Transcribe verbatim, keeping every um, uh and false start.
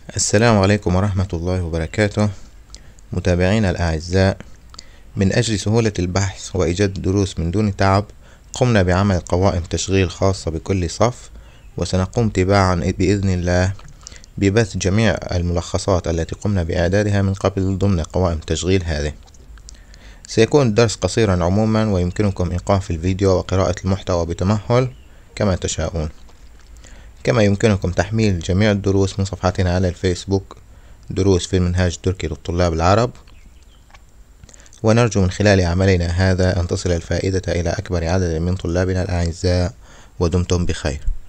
السلام عليكم ورحمة الله وبركاته. متابعينا الأعزاء، من أجل سهولة البحث وإيجاد الدروس من دون تعب قمنا بعمل قوائم تشغيل خاصة بكل صف، وسنقوم تباعا بإذن الله ببث جميع الملخصات التي قمنا بإعدادها من قبل ضمن قوائم تشغيل هذه. سيكون الدرس قصيرا عموما، ويمكنكم إيقاف الفيديو وقراءة المحتوى بتمهل كما تشاءون. كما يمكنكم تحميل جميع الدروس من صفحتنا على الفيسبوك، دروس في المنهاج التركي للطلاب العرب. ونرجو من خلال عملنا هذا أن تصل الفائدة إلى أكبر عدد من طلابنا الأعزاء، ودمتم بخير.